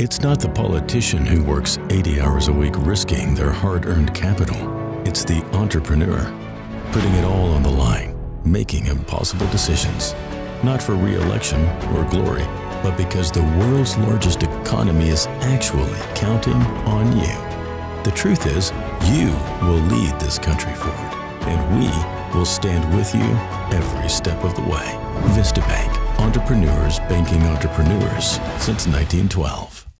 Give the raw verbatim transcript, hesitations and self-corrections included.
It's not the politician who works eighty hours a week risking their hard-earned capital. It's the entrepreneur, putting it all on the line, making impossible decisions, not for re-election or glory, but because the world's largest economy is actually counting on you. The truth is, you will lead this country forward, and we will stand with you every step of the way. Vista Bank, entrepreneurs banking entrepreneurs since nineteen twelve.